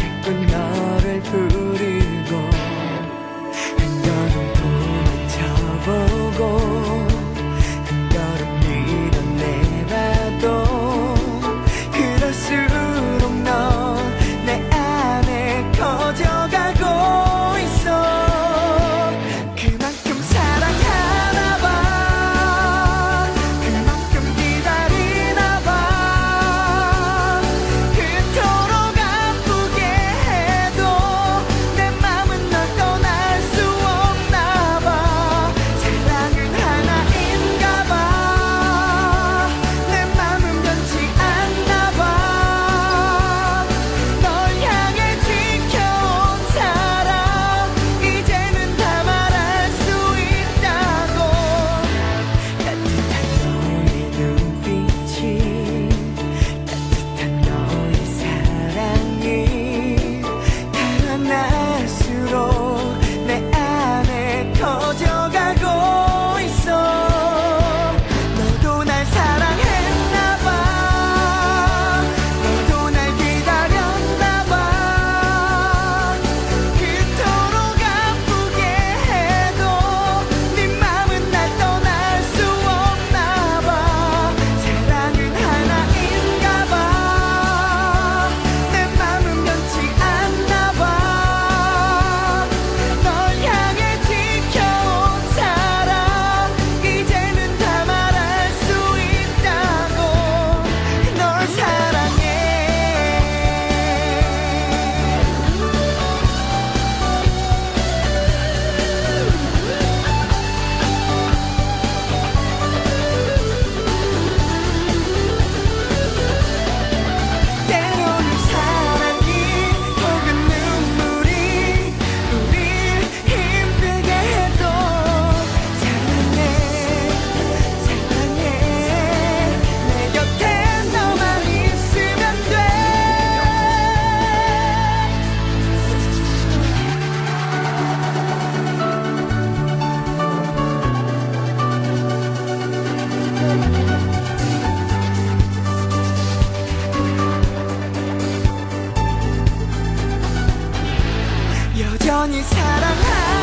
자꾸 너를 부르고 한 걸음 꿈을 쳐보고 한 걸음 밀어내봐도 그럴수록 넌 내 안에 커져가고 있어. 그만큼 사랑하나봐, 그만큼 기다리나봐. 그토록 아프게 해도 내 맘은 널 떠날 수 없나봐. 사랑은 하나인가봐. 내 맘은 변치 않나봐. 널 향해 지켜온 사랑 이제는 다 말할 수 있다고. 따뜻한 너의 눈빛이, 따뜻한 너의 사랑이 달아날수록 내 안에 커져가고 있어. 너도 날 사랑했나봐. 너도 날 기다렸나봐. 그토록 아프게 해도 네 맘은 날 떠날 수 없나봐. 사랑은 하나인가봐. 내 맘은 변치 않나봐. 널 향해 지켜온 사랑 이제는 다 말할 수 있다고. 널 사랑해. 때로는 사랑이 혹은 눈물이 우릴 힘들게 해도 사랑해, 사랑해. 내 곁에 너만 있으면 돼. 여전히 사랑하